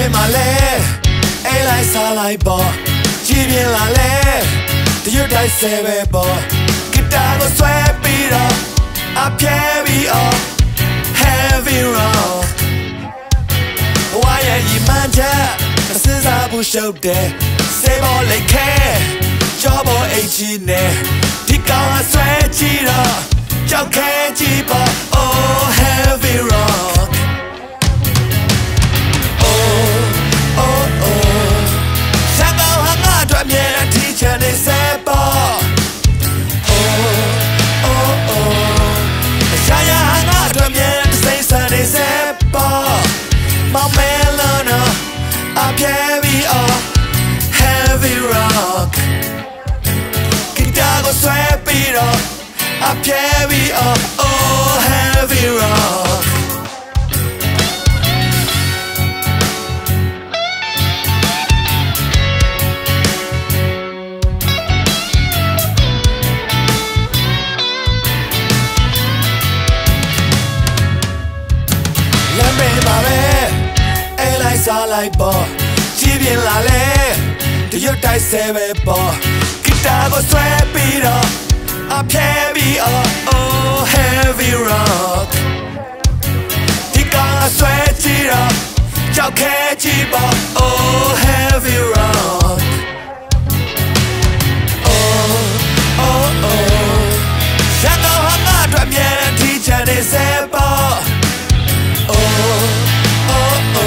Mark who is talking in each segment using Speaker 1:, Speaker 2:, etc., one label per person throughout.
Speaker 1: မှာလဲအိမ်လိုက်စားလိုက်ပေါ့ကြည်ပြင်းလာလဲတရွတ်တိုင်းဆဲပဲပေါ့ဂီတာကိုဆွဲပြီးတော့အပြဲပြီးအော် heavy rock ဝါရဲ့ရီမန်ချက်စဉ်းစားဖို့ရှုပ်တယ်စေပေါ်လိတ်ခဲကြောပေါ်အိတ်ကြီးနဲ့ဒီကောင်ကဆွဲကြည့်တော့ကြောက်ခဲကြည့်ပေါ့ oh heavy rock oh oh oh ရှမ်းကောင်ဟာငါအတွက်အမြဲတမ်းထီးချန်နေစေပေါ့ oh oh oh ရှာရဟာငါအတွက်အမြဲတမ်းစိတ်ဆန်နေစေပေါ့မောင်မဲလုံးတော့အပြဲပြီးအော် heavy rock ဂီတာကိုဆွဲပြီးတော့အပြဲပြီးအော် oh heavy rockစားလိုက်ပေါ့ကြည်ပြင်းလာလဲတရွတ်တိုင်းဆဲပဲပေါ့ဂီတာကိုဆွဲပြီးတော့အပြဲပြီးအော် oh heavy rock ဒီကောင်ဆွဲကြည့်တော့ကြောက်ခဲကြည့်ပေါ့ oh heavy rock oh oh oh ရန်ကုန်ဟာငါတို့အမြဲတမ်းထီးချန်နေစေပေါ့ oh oh oh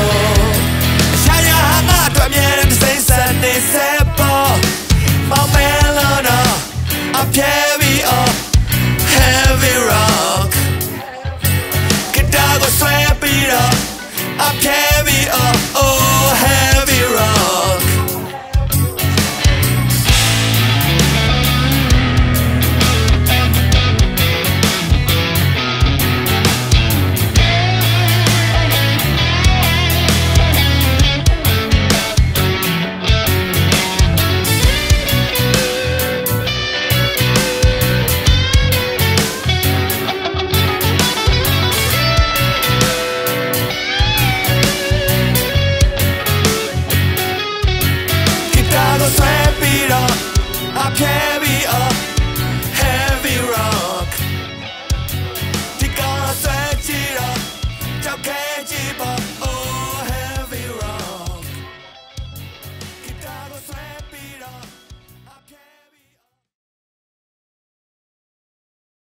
Speaker 1: heavy oh heavy rock ဂီတာကိုဆွဲပြီးတော့အပြဲ